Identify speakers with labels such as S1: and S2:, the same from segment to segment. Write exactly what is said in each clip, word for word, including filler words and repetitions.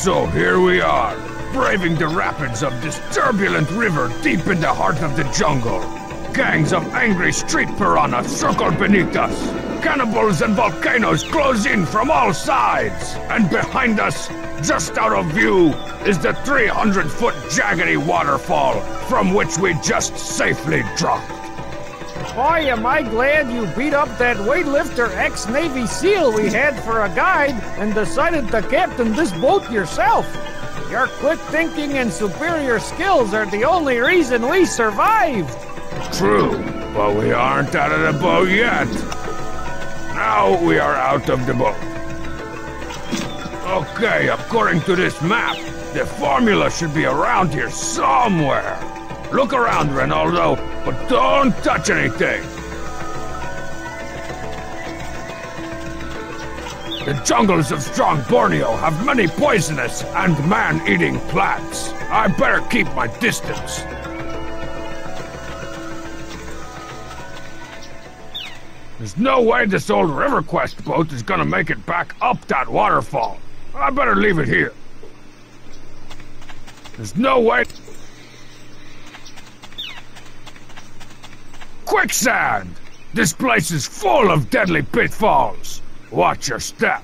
S1: So here we are, braving the rapids of this turbulent river deep in the heart of the jungle. Gangs of angry street piranhas circle beneath us. Cannibals and volcanoes close in from all sides. And behind us, just out of view, is the three hundred foot jaggedy waterfall from which we just safely dropped.
S2: Boy, am I glad you beat up that weightlifter ex-Navy SEAL we had for a guide and decided to captain this boat yourself. Your quick thinking and superior skills are the only reason we survived.
S1: True, but we aren't out of the boat yet. Now we are out of the boat. Okay, according to this map, the formula should be around here somewhere. Look around, Ronaldo, but don't touch anything. The jungles of Strongborneo have many poisonous and man-eating plants. I better keep my distance. There's no way this old RiverQuest boat is gonna make it back up that waterfall. I better leave it here. There's no way... Quicksand! This place is full of deadly pitfalls. Watch your step.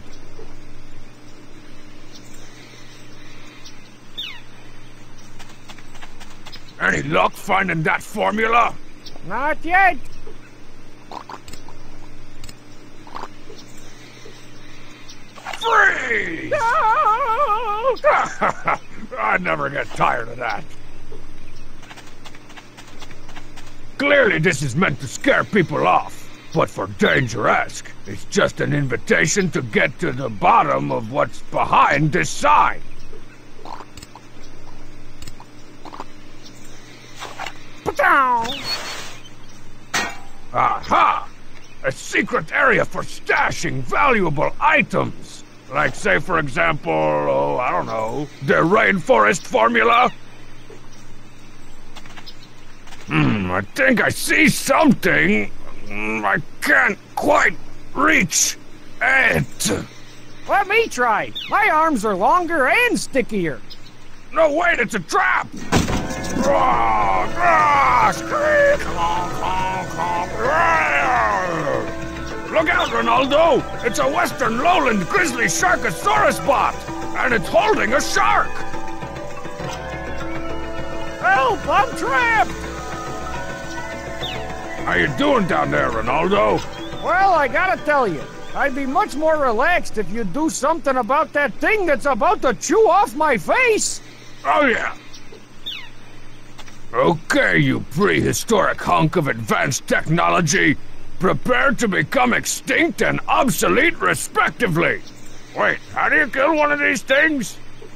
S1: Any luck finding that formula?
S2: Not yet.
S1: Freeze!
S2: No!
S1: I never get tired of that. Clearly this is meant to scare people off, but for Dangeresque, it's just an invitation to get to the bottom of what's behind this sign. Aha! A secret area for stashing valuable items. Like, say, for example, oh, I don't know, the rainforest formula? Hmm, I think I see something. I can't quite reach it.
S2: Let me try. My arms are longer and stickier.
S1: No, wait, it's a trap! Ah, ah, squeak, honk, honk, honk, ah. Look out, Ronaldo! It's a western lowland grizzly sharkosaurus bot, and it's holding a shark!
S2: Help, I'm trapped!
S1: How you doing down there, Ronaldo?
S2: Well, I gotta tell you, I'd be much more relaxed if you'd do something about that thing that's about to chew off my face!
S1: Oh, yeah. Okay, you prehistoric hunk of advanced technology. Prepare to become extinct and obsolete, respectively. Wait, how do you kill one of these things?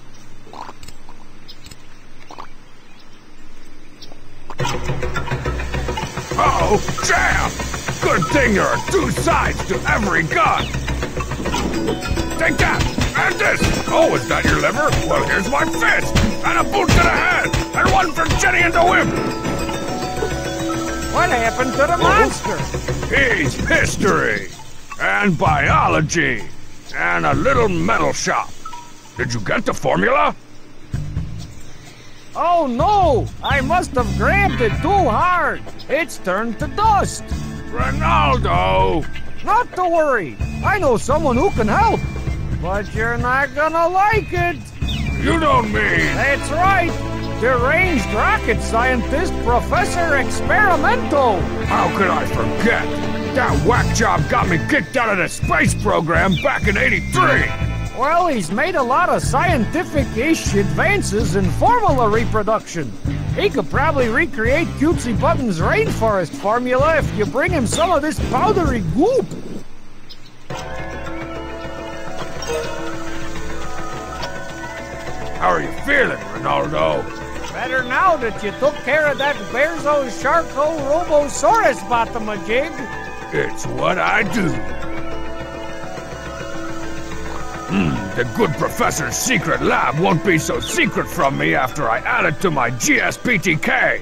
S1: Uh-oh, jam! Good thing there are two sides to every gun. Take that! And this! Oh, is that your liver? Well, here's my fist! And a boot to the head! And one for Jenny and the whip!
S2: What happened to the monster?
S1: He's history! And biology! And a little metal shop. Did you get the formula?
S2: Oh no! I must have grabbed it too hard! It's turned to dust!
S1: Ronaldo!
S2: Not to worry! I know someone who can help! But you're not gonna like it!
S1: You don't mean...
S2: That's right! Deranged rocket scientist Professor Experimento!
S1: How could I forget? That whack job got me kicked out of the space program back in eighty-three!
S2: Well, he's made a lot of scientific-ish advances in formula reproduction. He could probably recreate Cutesy Button's rainforest formula if you bring him some of this powdery goop.
S1: How are you feeling, Ronaldo?
S2: Better now that you took care of that Berzo Sharko Robosaurus bottomajig.
S1: It's what I do. Hmm, the good professor's secret lab won't be so secret from me after I add it to my G S P T K.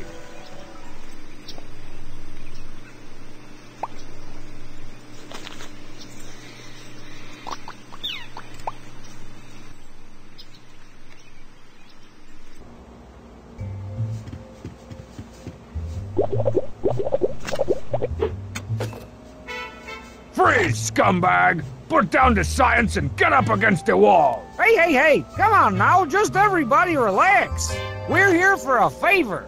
S1: Freeze, scumbag! Put down the science and get up against the wall!
S2: Hey, hey, hey, come on now, just everybody relax. We're here for a favor.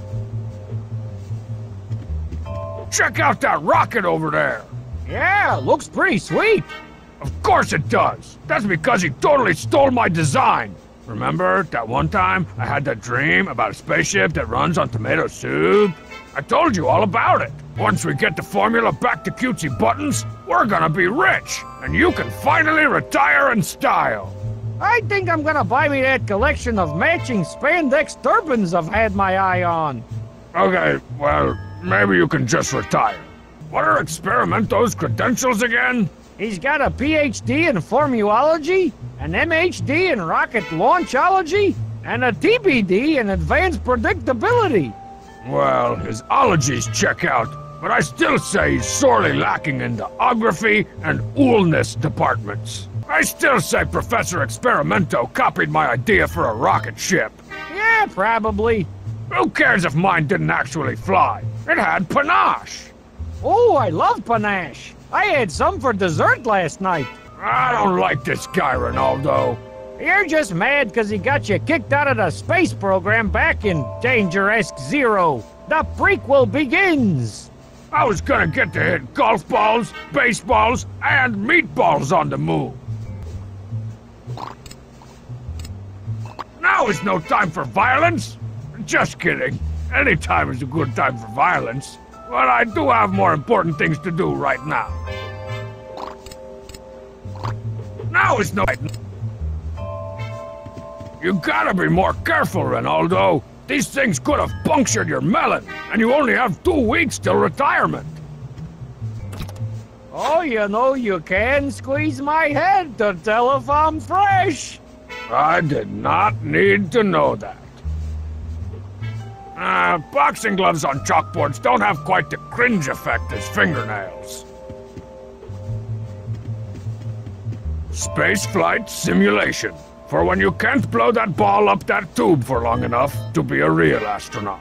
S1: Check out that rocket over there!
S2: Yeah, looks pretty sweet.
S1: Of course it does! That's because he totally stole my design! Remember that one time I had that dream about a spaceship that runs on tomato soup? I told you all about it! Once we get the formula back to cutesy buttons, we're gonna be rich! And you can finally retire in style!
S2: I think I'm gonna buy me that collection of matching spandex turbans I've had my eye on.
S1: Okay, well, maybe you can just retire. What are Experimento's credentials again?
S2: He's got a P H D in formulology, an M H D in rocket launchology, and a T B D in advanced predictability.
S1: Well, his ologies check out, but I still say he's sorely lacking in the ography and oolness departments. I still say Professor Experimento copied my idea for a rocket ship.
S2: Yeah, probably.
S1: Who cares if mine didn't actually fly? It had panache.
S2: Oh, I love panache. I had some for dessert last night.
S1: I don't like this guy, Ronaldo.
S2: You're just mad because he got you kicked out of the space program back in Dangeresque Zero. The prequel begins.
S1: I was gonna get to hit golf balls, baseballs, and meatballs on the moon. Now is no time for violence. Just kidding. Any time is a good time for violence. But I do have more important things to do right now. Now is no... You gotta be more careful, Ronaldo. These things could have punctured your melon, and you only have two weeks till retirement.
S2: Oh, you know you can squeeze my head to tell if I'm fresh.
S1: I did not need to know that. Uh, boxing gloves on chalkboards don't have quite the cringe effect as fingernails. Spaceflight simulation. For when you can't blow that ball up that tube for long enough to be a real astronaut.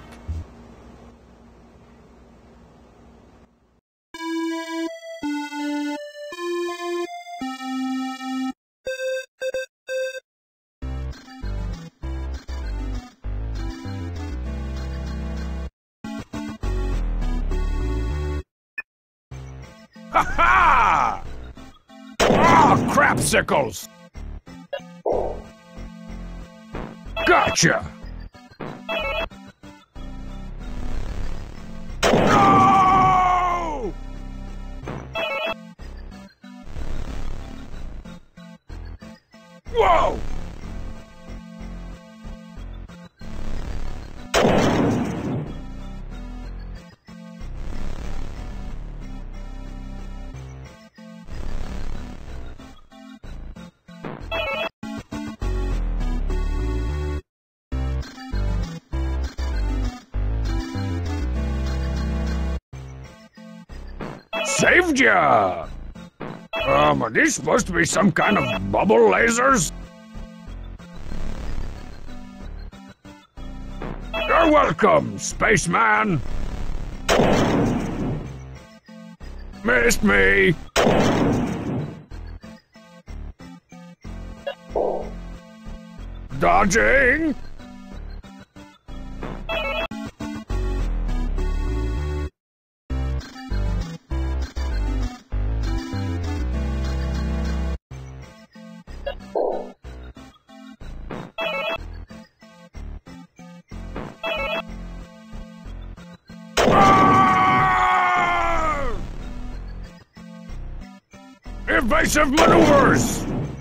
S1: Ha ha! Oh, crapsicles! Gotcha! No! Whoa! Saved ya! Um, are these supposed to be some kind of bubble lasers? You're welcome, spaceman! Missed me! Dodging! Evasive maneuvers!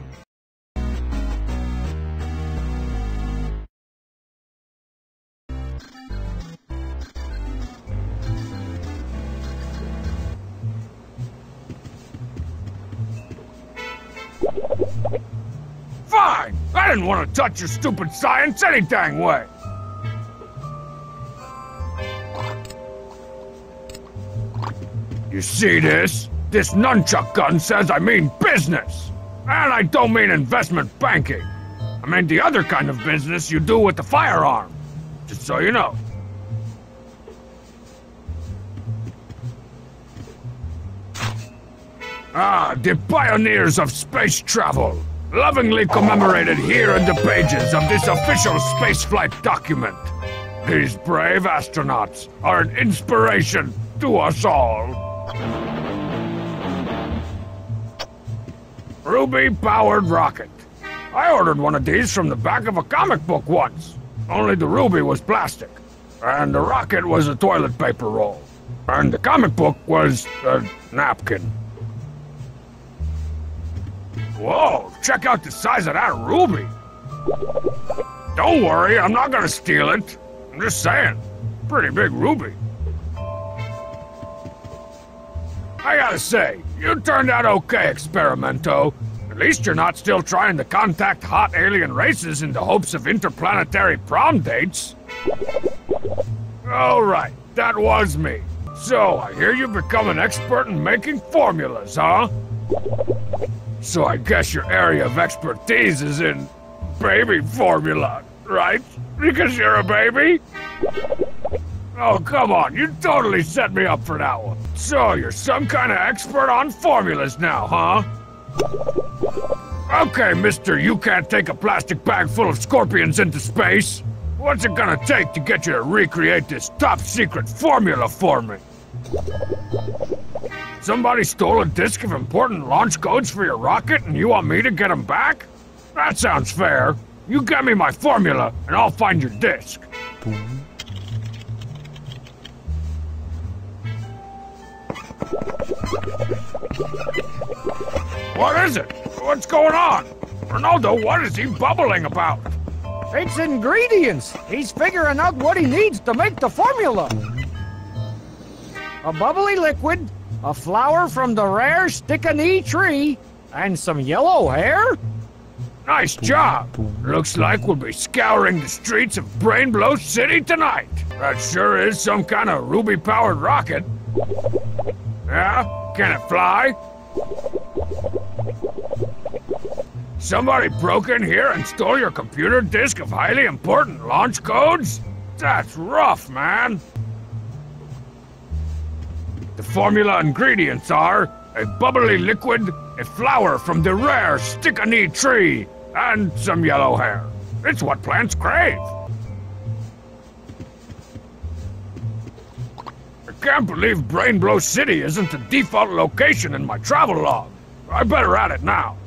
S1: Fine! I didn't want to touch your stupid science any dang way! You see this? This nunchuck gun says I mean business! And I don't mean investment banking. I mean the other kind of business you do with the firearm. Just so you know. Ah, the pioneers of space travel, lovingly commemorated here in the pages of this official spaceflight document. These brave astronauts are an inspiration to us all. Ruby-powered rocket. I ordered one of these from the back of a comic book once. Only the Ruby was plastic, and the rocket was a toilet paper roll, and the comic book was a napkin. Whoa, check out the size of that Ruby. Don't worry, I'm not gonna steal it. I'm just saying, pretty big Ruby. I gotta say, you turned out okay, Experimento. At least you're not still trying to contact hot alien races in the hopes of interplanetary prom dates. All right, that was me. So, I hear you've become an expert in making formulas, huh? So I guess your area of expertise is in baby formula, right? Because you're a baby? Oh, come on, you totally set me up for that one. So, you're some kind of expert on formulas now, huh? Okay, mister, you can't take a plastic bag full of scorpions into space. What's it gonna take to get you to recreate this top-secret formula for me? Somebody stole a disk of important launch codes for your rocket and you want me to get them back? That sounds fair. You get me my formula and I'll find your disk. What is it? What's going on? Ronaldo, what is he bubbling about?
S2: It's ingredients. He's figuring out what he needs to make the formula. A bubbly liquid, a flower from the rare stick-a-knee tree, and some yellow hair?
S1: Nice job. Looks like we'll be scouring the streets of Brainblow City tonight. That sure is some kind of Ruby-powered rocket. Yeah? Can it fly? Somebody broke in here and stole your computer disk of highly important launch codes? That's rough, man. The formula ingredients are a bubbly liquid, a flower from the rare stick-a-knee tree, and some yellow hair. It's what plants crave. I can't believe Brainblow City isn't the default location in my travel log. I better add it now.